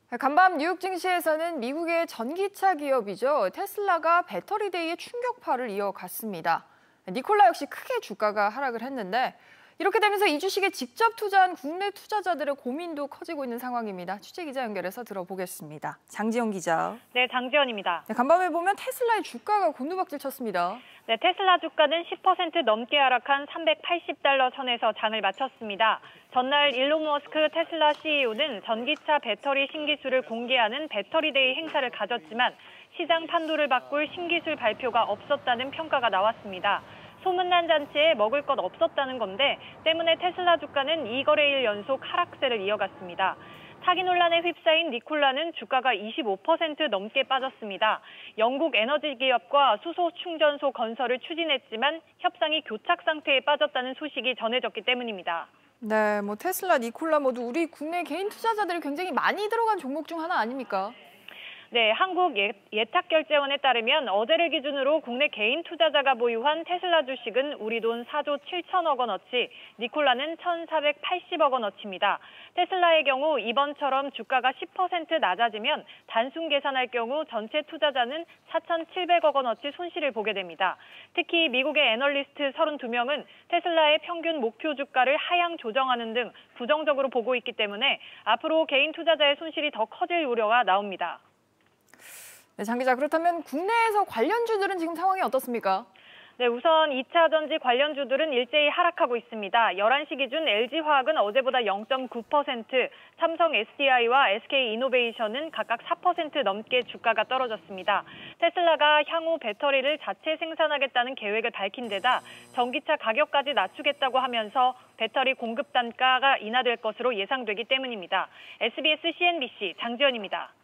간밤 뉴욕 증시에서는 미국의 전기차 기업이죠. 테슬라가 배터리데이의 충격파를 이어갔습니다. 니콜라 역시 크게 주가가 하락을 했는데 이렇게 되면서 이 주식에 직접 투자한 국내 투자자들의 고민도 커지고 있는 상황입니다. 취재기자 연결해서 들어보겠습니다. 장지영 기자. 네, 장지연입니다. 간밤에 보면 테슬라의 주가가 곤두박질 쳤습니다. 네, 테슬라 주가는 10% 넘게 하락한 380달러 선에서 장을 마쳤습니다. 전날 일론 머스크 테슬라 CEO는 전기차 배터리 신기술을 공개하는 배터리데이 행사를 가졌지만 시장 판도를 바꿀 신기술 발표가 없었다는 평가가 나왔습니다. 소문난 잔치에 먹을 것 없었다는 건데 때문에 테슬라 주가는 2거래일 연속 하락세를 이어갔습니다. 사기 논란에 휩싸인 니콜라는 주가가 25% 넘게 빠졌습니다. 영국 에너지 기업과 수소 충전소 건설을 추진했지만 협상이 교착 상태에 빠졌다는 소식이 전해졌기 때문입니다. 네, 테슬라, 니콜라 모두 우리 국내 개인 투자자들이 굉장히 많이 들어간 종목 중 하나 아닙니까? 네, 한국예탁결제원에 따르면 어제를 기준으로 국내 개인 투자자가 보유한 테슬라 주식은 우리 돈 4조 7천억 원어치, 니콜라는 1,480억 원어치입니다. 테슬라의 경우 이번처럼 주가가 10% 낮아지면 단순 계산할 경우 전체 투자자는 4,700억 원어치 손실을 보게 됩니다. 특히 미국의 애널리스트 32명은 테슬라의 평균 목표 주가를 하향 조정하는 등 부정적으로 보고 있기 때문에 앞으로 개인 투자자의 손실이 더 커질 우려가 나옵니다. 네, 장 기자, 그렇다면 국내에서 관련주들은 지금 상황이 어떻습니까? 네, 우선 2차 전지 관련주들은 일제히 하락하고 있습니다. 11시 기준 LG화학은 어제보다 0.9%, 삼성 SDI와 SK이노베이션은 각각 4% 넘게 주가가 떨어졌습니다. 테슬라가 향후 배터리를 자체 생산하겠다는 계획을 밝힌 데다 전기차 가격까지 낮추겠다고 하면서 배터리 공급 단가가 인하될 것으로 예상되기 때문입니다. SBS CNBC 장지연입니다.